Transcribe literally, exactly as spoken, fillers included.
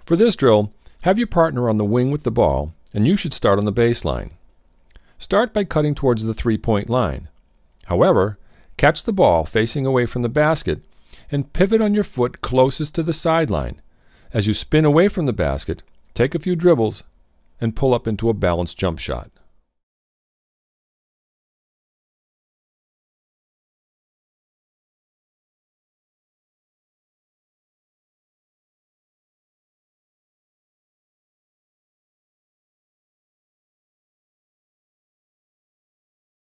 For this drill, have your partner on the wing with the ball, and you should start on the baseline. Start by cutting towards the three-point line. However, catch the ball facing away from the basket and pivot on your foot closest to the sideline. As you spin away from the basket, take a few dribbles and pull up into a balanced jump shot.